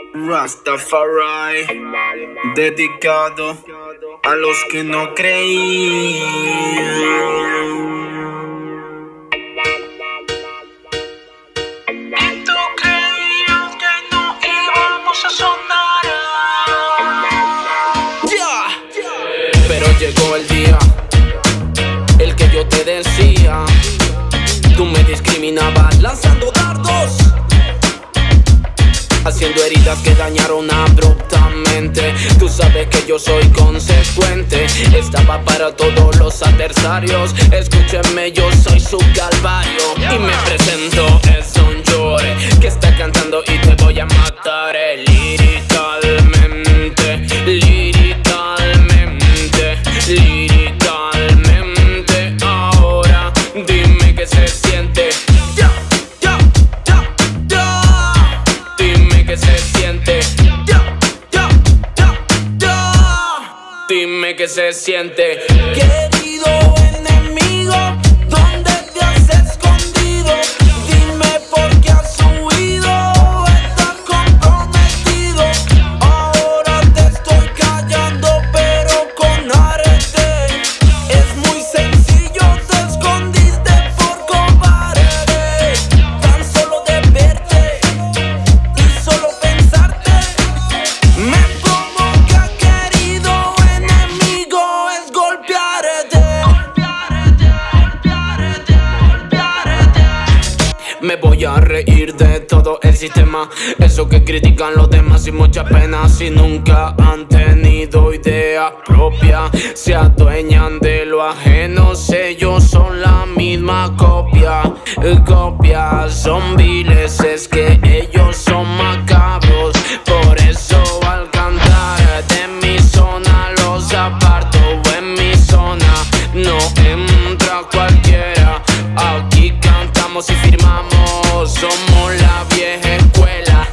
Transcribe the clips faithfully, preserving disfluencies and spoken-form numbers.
Rastafari, dedicado a los que no creían. Y tú creías que no íbamos a sonar. Yeah. Pero llegó el día, el que yo te decía. Tú me discriminabas lanzando dardos, haciendo heridas que dañaron abruptamente. Tú sabes que yo soy consecuente. Estaba para todos los adversarios. Escúchenme, yo soy su calvario. Y me presento, es un Llore que está cantando y te voy a matar eh, líricamente, líricamente, líricamente. Ahora dime qué se siente. Ya, ya, ya, ya. Dime qué se siente. Ya, ya, ya, ya. Dime qué se siente. Querido enemigo, ¿dónde te has escondido? Dime por qué has huido. Estás comprometido. Ahora te estoy callando, pero con arete. Es muy sencillo, te escondiste por cobarde. Tan solo de verte y solo pensarte, me pongo que querido enemigo es golpearte. Me voy a reír de todo el sistema, eso que critican los demás sin mucha pena. Si nunca han tenido idea propia, se adueñan de lo ajeno. Ellos son la misma copia, copias son viles, es que ellos son macabros. Por eso al cantar de mi zona los aparto. En mi zona no entra cualquiera. Aquí cantamos y firmamos, somos la vieja escuela.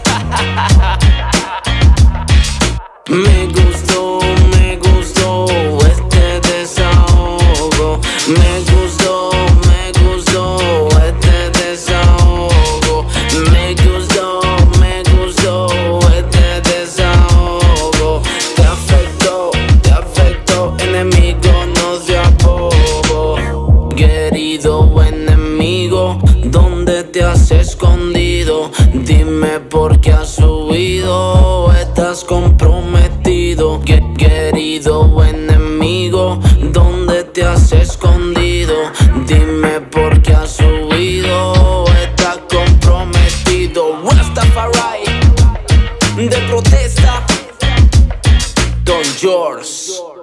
Me gustó, me gustó este desahogo. Me gustó, me gustó este desahogo. Me gustó, me gustó este desahogo. Te afectó, te afectó, enemigo, no seas bobo. Querido enemigo, ¿dónde te has escondido? Dime por qué has huido. Estás comprometido. Que- Querido enemigo, ¿dónde te has escondido? Dime por qué has huido. Estás comprometido. Rastafari, de protesta, Don George.